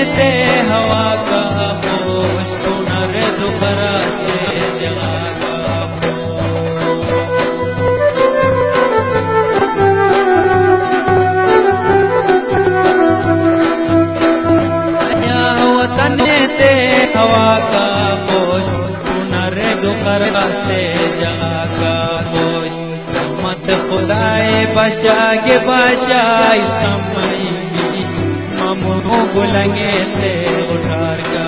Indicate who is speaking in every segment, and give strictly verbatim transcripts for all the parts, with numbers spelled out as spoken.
Speaker 1: ते हवा का पोश पुनर दुखरास्ते जगा का या वतन ते हवा का पोश पुनर दुखरास्ते जगा का पोश मत खुदाए बाशा के बाशा इस्लामी ममो बुलंगे थे उठार का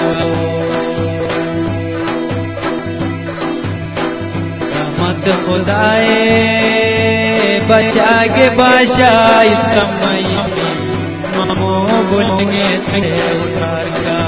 Speaker 1: मत खुदाए बचा के बाशा इस्लामी ममो बुलंगे थे उठार का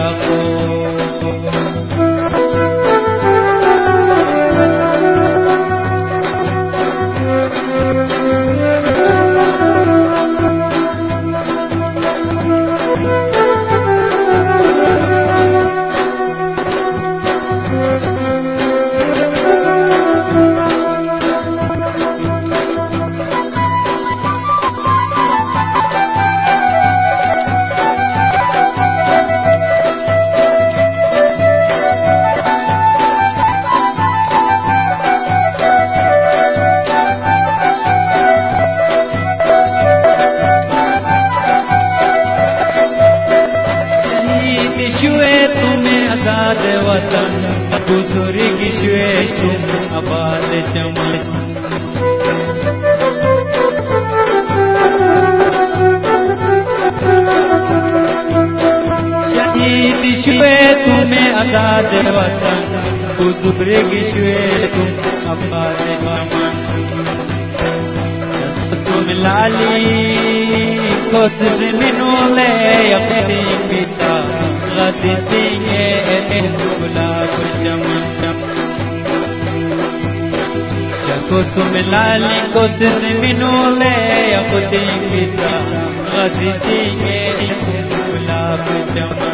Speaker 1: वतन बुजुर्ग श्वेश तुम आबाद चमन शहीद श्वे तुम्हें आजाद वतन बुजुर्ग श्वेश तुम आबाद चमन तुम लाली कोस जमीनों ले अपने पिता गदती है गुलाब चमन चको तुम लाली को जमीनों ले अपनी पिता गदती है गुलाब चमन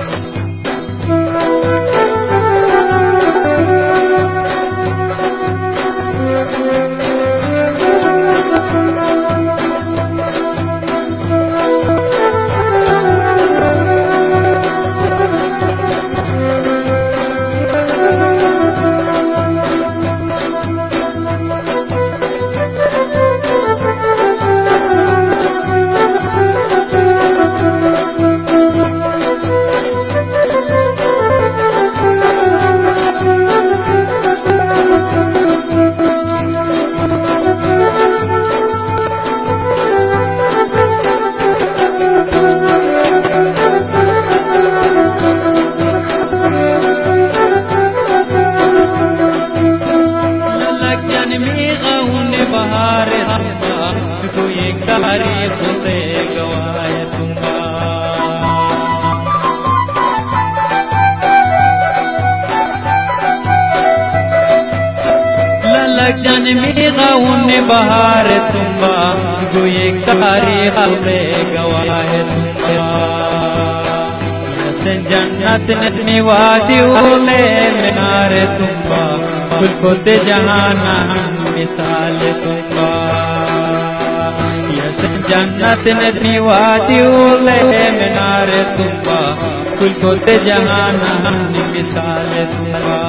Speaker 1: जन्मी गाउन बहार तुम्बा गुए तारीख में गवाए तुम्बा यसन जन्नत नतनी वादी ओले मीनार तुम्बा कुल को ते जहाना मिसाल तुम्बा यसन जन्नत नतनी वादी ओले मीनार तुम्बा कुल को ते जहाना मिसाल तुम्बा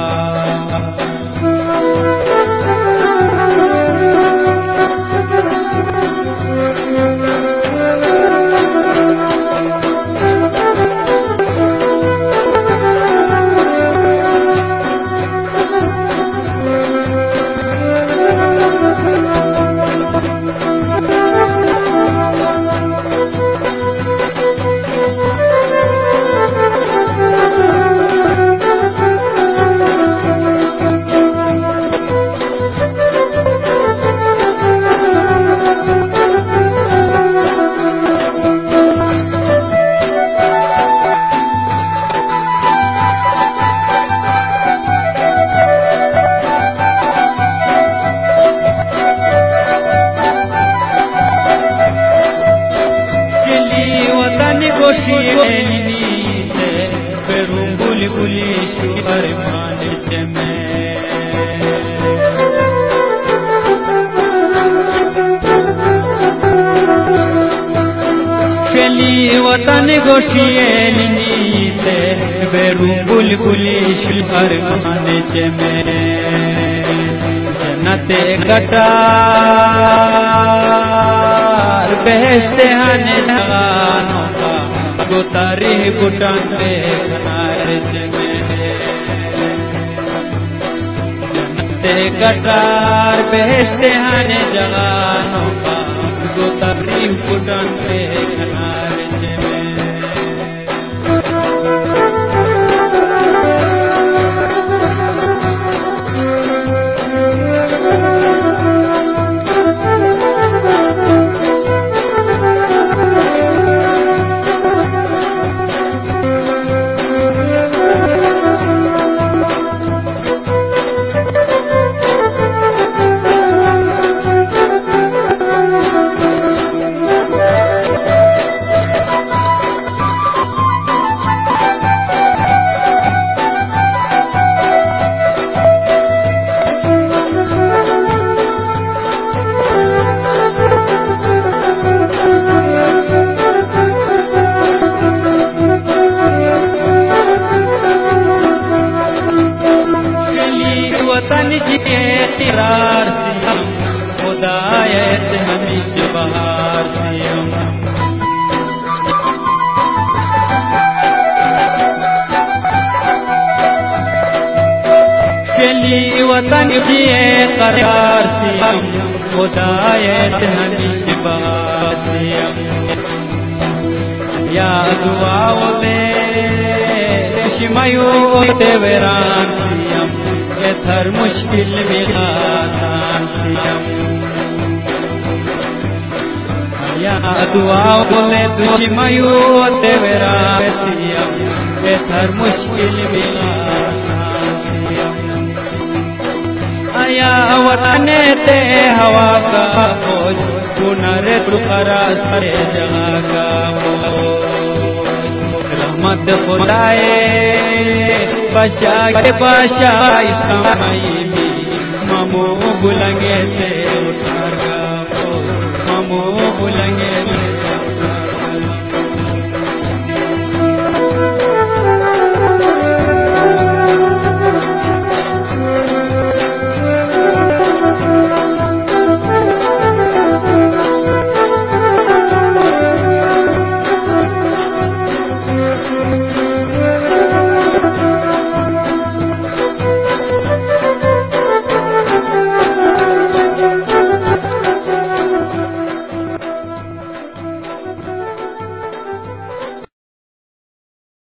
Speaker 1: चली वतन गोशिये ते बेरू बुलबुली शिल्पर खाने चमे जन्नते गटार बेहश्ते हने जगानों का गोतारी बुटान पे खनारे चमे जन्नते गटार बेहश्ते हने जगानों का गोतारी बुटान पे खनारे चमे तिरार से हम खुदायत हमेशा बहार से हम चली वतन जिए करार से हम खुदायत हमेशा बहार से हम या दुआओं में शिमायो देवरान से हम हर मुश्किल में आसान से हम या दुआओं में दुश्मयो तेरा से हम हर मुश्किल में आसान से हम आया वतने ते हवा का बोझ पुनरे तुखरा सारे जगह का रहमत खुदाए बशा के बशा इस्लामी ममो बुलंगे थे उठार का ममो बुलंगे